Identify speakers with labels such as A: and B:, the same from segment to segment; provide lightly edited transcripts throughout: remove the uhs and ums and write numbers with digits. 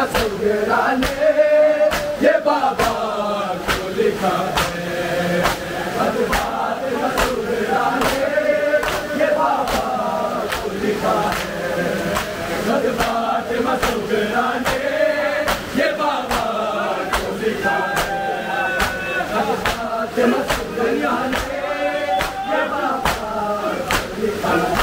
A: सुगरा ने ये बाबा को लिखा है। फातिमा सुगरा ने ये बाबा को लिखा है। फातिमा सुगरा ने ये बाबा को लिखा है। फातिमा सुगरा ने ये बाबा को लिखा है।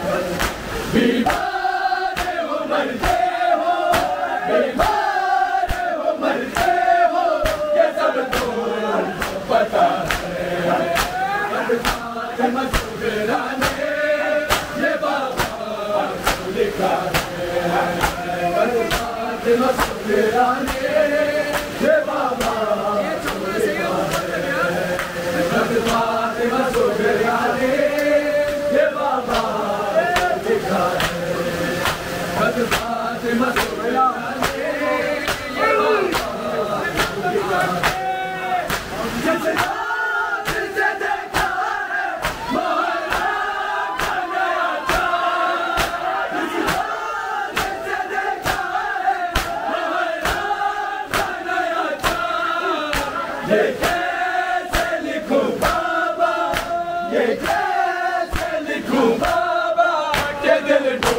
A: बीमार हो मरते हो, बीमार हो मरते हो, ये सब तो पता है। फातिमा सुगरा ने ये बाबा को लिखा है। फातिमा सुगरा ने ये बाबा को लिखा है। फातिमा सुगरा ने ये बाबा लिखा है। फातिमा सुगरा ने ये बाबा लिखा है। जिस रात से देखा है मोहर्रम का नया चाँद, जिस रात से देखा है मोहर्रम का नया चाँद, ये कैसे लिखूं बाबा, ये कैसे लिखूं बाबा के दिल